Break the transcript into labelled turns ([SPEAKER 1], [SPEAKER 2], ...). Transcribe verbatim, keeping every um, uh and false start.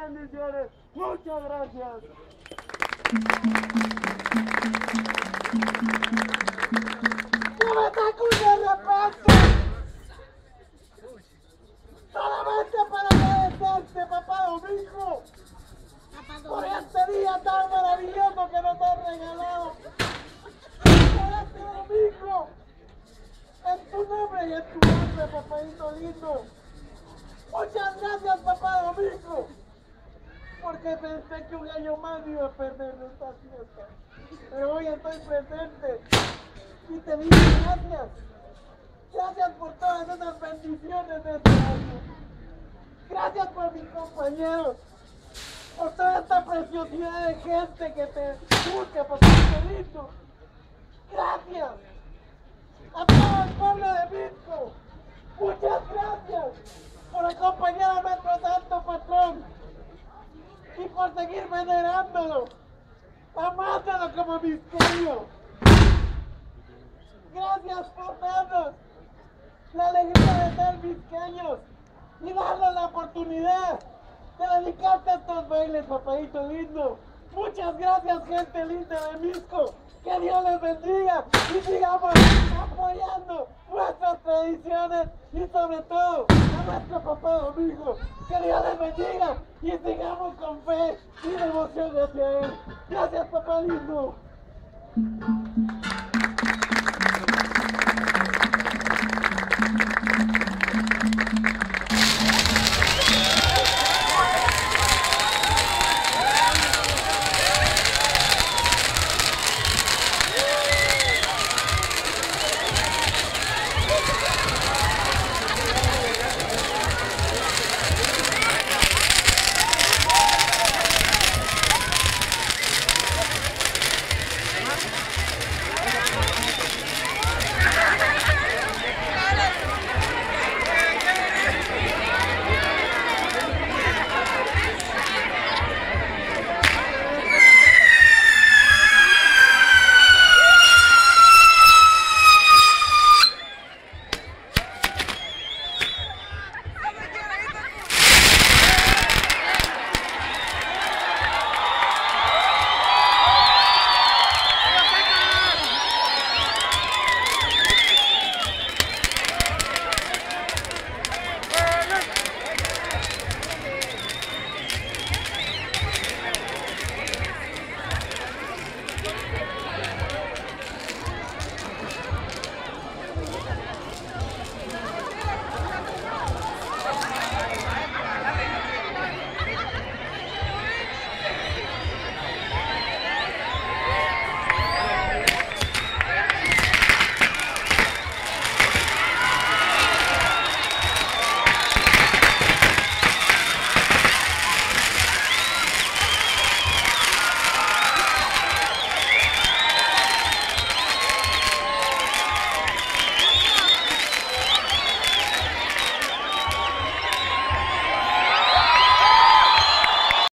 [SPEAKER 1] bendiciones. Muchas gracias. ¡No me sacude de repente! Solamente para agradecerte, papá Domingo, por este día tan maravilloso que nos has regalado. Por este domingo, en tu nombre y en tu nombre, papadito lindo. Muchas gracias, papá Domingo, porque pensé que un año más iba a perder esta fiesta. Pero hoy estoy presente y te digo gracias. Gracias por todas esas bendiciones de este año. Gracias por mis compañeros, por toda esta preciosidad de gente que te busca, papito lindo. Gracias a todo el pueblo de Misco. Muchas gracias por acompañar a nuestro santo patrón y por seguir venerándolo, amándolo como misqueño. Gracias por darnos la alegría de ser misqueños y darnos la oportunidad de dedicarte a estos bailes, papadito lindo. Muchas gracias, gente linda de Misco. Que Dios les bendiga y sigamos apoyando nuestras tradiciones y sobre todo a nuestro papá Domingo. Que Dios les bendiga y sigamos con fe y devoción hacia él. Gracias, papá lindo.